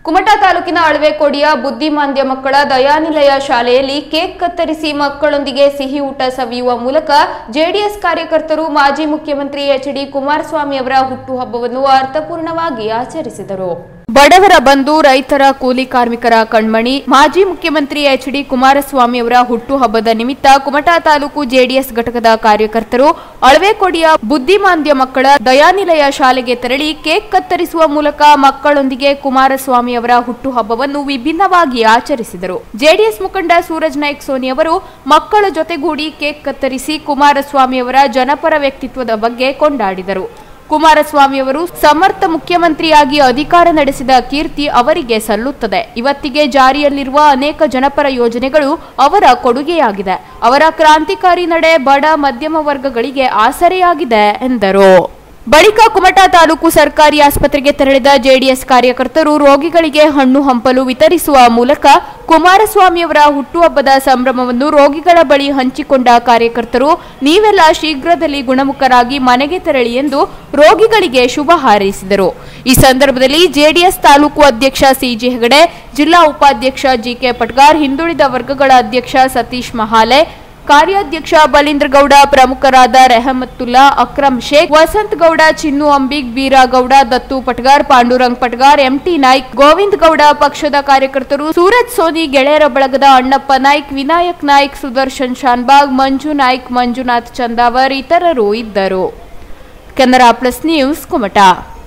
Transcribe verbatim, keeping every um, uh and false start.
ಕುಮಟಾ ತಾಲೂಕಿನ ಅಳವೆಕೋಡಿಯ ಬುದ್ಧಿಮಾಂದ್ಯ ಮಕ್ಕಳ ದಯಾನಿಲಯ ಶಾಲೆಯಲ್ಲಿ ಕೇಕ್ ಕತ್ತರಿಸಿ ಮಕ್ಕಳೊಂದಿಗೆ ಸಿಹಿ ಊಟ ಸವಿಯುವ ಮೂಲಕ ಜೆಡಿಎಸ್ ಕಾರ್ಯಕರ್ತರು ಮಾಜಿ ಮುಖ್ಯಮಂತ್ರಿ ಎಚ್ ಡಿ ಕುಮಾರಸ್ವಾಮಿ ಅವರ ಹುಟ್ಟುಹಬ್ಬವನ್ನು ಅರ್ಥಪೂರ್ಣವಾಗಿ ಆಚರಿಸಿದರು. ಬಡವರ ಬಂಧು, ರೈತರ ಕೂಲಿ ಕಾರ್ಮಿಕರ ಕಣ್ಮಣಿ ಮಾಜಿ ಮುಖ್ಯಮಂತ್ರಿ ಎಚ್ ಡಿ ಕುಮಾರಸ್ವಾಮಿ ಅವರ ಹುಟ್ಟುಹಬ್ಬದ ನಿಮಿತ್ತ ಕುಮಟಾ ತಾಲೂಕು ಜೆಡಿಎಸ್ ಘಟಕದ ಕಾರ್ಯಕರ್ತರು ಅಳವೆಕೋಡಿಯ ಬುದ್ಧಿಮಾಂದ್ಯ ಮಕ್ಕಳ ದಯಾನಿಲಯ ಶಾಲೆಗೆ ತೆರಳಿ ಕೇಕ್ ಕತ್ತರಿಸುವ ಮೂಲಕ ಮಕ್ಕಳೊಂದಿಗೆ ಕುಮಾರಸ್ವಾಮಿ ಅವರ ಹುಟ್ಟುಹಬ್ಬವನ್ನು ವಿಭಿನ್ನವಾಗಿ ಆಚರಿಸಿದರು. ಜೆಡಿಎಸ್ ಮುಖಂಡ ಸೂರಜ್ ನಾಯ್ಕ್ ಸೋನಿ ಅವರು ಮಕ್ಕಳ ಜೊತೆಗೂಡಿ ಕೇಕ್ ಕತ್ತರಿಸಿ ಕುಮಾರಸ್ವಾಮಿ ಅವರ ಜನಪರ ವ್ಯಕ್ತಿತ್ವದ ಬಗ್ಗೆ ಕೊಂಡಾಡಿದರು. ಕುಮಾರಸ್ವಾಮಿ ಅವರು ಸಮರ್ಥ ಮುಖ್ಯಮಂತ್ರಿಯಾಗಿ ಅಧಿಕಾರ ನಡೆಸಿದ ಕೀರ್ತಿ ಅವರಿಗೆ ಸಲ್ಲುತ್ತದೆ. ಇವತ್ತಿಗೆ ಜಾರಿಯಲ್ಲಿರುವ ಅನೇಕ ಜನಪರ ಯೋಜನೆಗಳು ಅವರ ಕೊಡುಗೆಯಾಗಿದೆ. ಅವರ ಕ್ರಾಂತಿಕಾರಿ ನಡೆ ಬಡ ಮಧ್ಯಮ ವರ್ಗಗಳಿಗೆ ಆಸರೆಯಾಗಿದೆ ಎಂದರು. ಬಳಿಕ ಕುಮಟಾ ತಾಲೂಕು ಸರ್ಕಾರಿ ಆಸ್ಪತ್ರೆಗೆ ತೆರಳಿದ ಜೆಡಿಎಸ್ ಕಾರ್ಯಕರ್ತರು ರೋಗಿಗಳಿಗೆ ಹಣ್ಣು ಹಂಪಲು ವಿತರಿಸುವ ಮೂಲಕ ಕುಮಾರಸ್ವಾಮಿ ಅವರ ಹುಟ್ಟುಹಬ್ಬದ ಸಂಭ್ರಮವನ್ನು ರೋಗಿಗಳ ಬಳಿ ಹಂಚಿಕೊಂಡ ಕಾರ್ಯಕರ್ತರು ನೀವೆಲ್ಲ ಶೀಘ್ರದಲ್ಲಿ ಗುಣಮುಖರಾಗಿ ಮನೆಗೆ ತೆರಳಿ ಎಂದು ರೋಗಿಗಳಿಗೆ ಶುಭ ಹಾರೈಸಿದರು. ಈ ಸಂದರ್ಭದಲ್ಲಿ ಜೆಡಿಎಸ್ ತಾಲೂಕು ಅಧ್ಯಕ್ಷ ಸಿಜಿ ಹೆಗಡೆ, ಜಿಲ್ಲಾ ಉಪಾಧ್ಯಕ್ಷ ಜಿಕೆ ಪಟ್ಗಾರ್, ಹಿಂದುಳಿದ ವರ್ಗಗಳ ಅಧ್ಯಕ್ಷ ಸತೀಶ್ ಮಹಾಲೆ, ಕಾರ್ಯಾಧ್ಯಕ್ಷ ಬಲೀಂದ್ರಗೌಡ, ಪ್ರಮುಖರಾದ ರೆಹಮತ್ತುಲ್ಲಾ, ಅಕ್ರಮ್ ಶೇಖ್, ವಸಂತ್ ಗೌಡ, ಚಿನ್ನು ಅಂಬಿಗ್, ಬೀರಾಗೌಡ, ದತ್ತು ಪಟ್ಗಾರ್, ಪಾಂಡುರಂಗ್ ಪಟ್ಗಾರ್, ಎಂಟಿ ನಾಯ್ಕ್, ಗೋವಿಂದ್ ಗೌಡ, ಪಕ್ಷದ ಕಾರ್ಯಕರ್ತರು ಸೂರಜ್ ಸೋನಿ, ಗೆಳೆಯರ ಬಳಗದ ಅಣ್ಣಪ್ಪ ನಾಯ್ಕ್, ವಿನಾಯಕ್ ನಾಯ್ಕ್, ಸುದರ್ಶನ್ ಶಾನ್ಬಾಗ್, ಮಂಜು ನಾಯ್ಕ್, ಮಂಜುನಾಥ್ ಚಂದಾವರ್ ಇತರರು ಇದ್ದರು. Canara plus news Kumta.